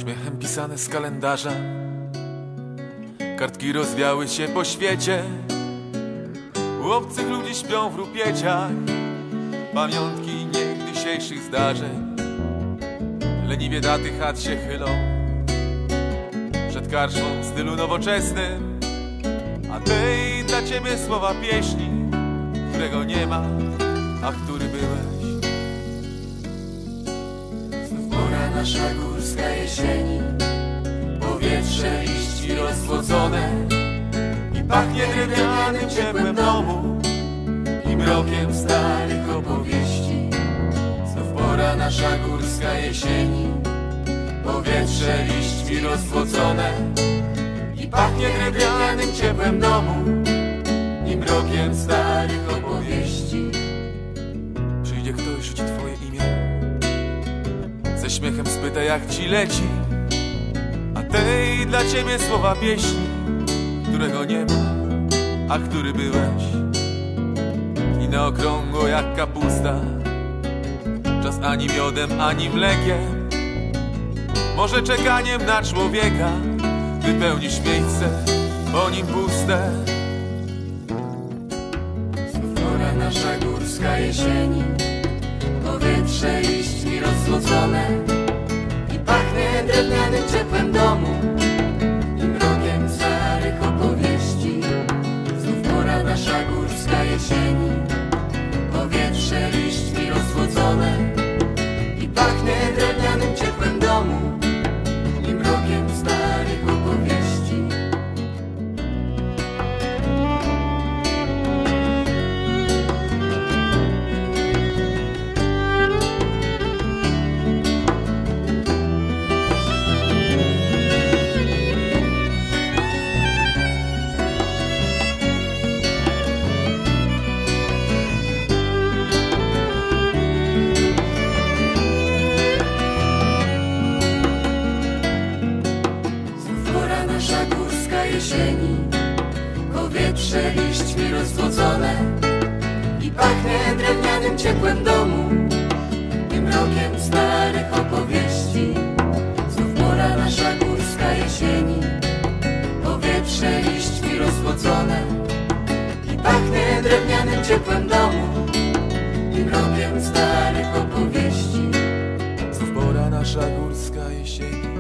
śmiechem pisane z kalendarza. Kartki rozwiały się po świecie, u obcych ludzi śpią w rupieciach pamiątki niegdysiejszych zdarzeń. Leniwie daty chat się chylą przed karczmą w stylu nowoczesnym, a tej dla ciebie słowa pieśni, którego nie ma, a który byłeś. Znów pora nasza górska jesieni, powietrze liści rozsłodzone i pachnie drewnianym ciepłem domu i mrokiem starych opowieści. Znów pora nasza górska jesieni, powietrze liśćmi rozsłodzone i pachnie drewnianym ciepłem domu i mrokiem starych opowieści. Przyjdzie ktoś, rzuci twoje imię, ze śmiechem spyta, jak ci leci, a tej dla ciebie słowa pieśni, którego nie ma, a który byłeś. I na okrągło jak kapusta, czas ani miodem, ani mlekiem, może czekaniem na człowieka, wypełnisz miejsce po nim puste. Znów pora nasza górska jesieni, powietrze liśćmi rozsłodzone i pachnie drewnianym ciepłem domu i mrokiem starych opowieści. Znów pora nasza górska jesieni, powietrze liśćmi rozsłodzone i pachnie drewnianym ciepłem domu i mrokiem starych opowieści. Nasza górska jesieni, powietrze liśćmi rozsłodzone i pachnie drewnianym ciepłem domu i mrokiem starych opowieści. Znów pora nasza górska jesieni, powietrze liśćmi rozsłodzone i pachnie drewnianym ciepłem domu i mrokiem starych opowieści. Znów pora nasza górska jesieni,